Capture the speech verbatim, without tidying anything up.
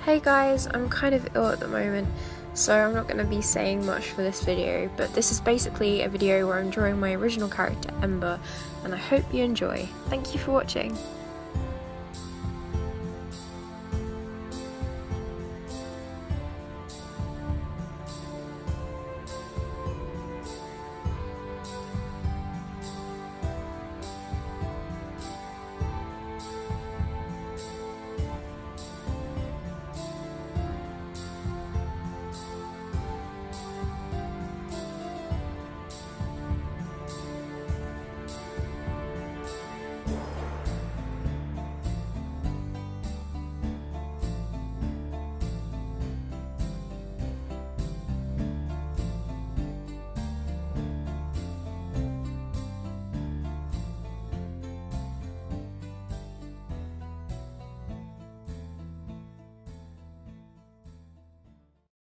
Hey guys, I'm kind of ill at the moment, so I'm not going to be saying much for this video, but this is basically a video where I'm drawing my original character Ember, and I hope you enjoy. Thank you for watching.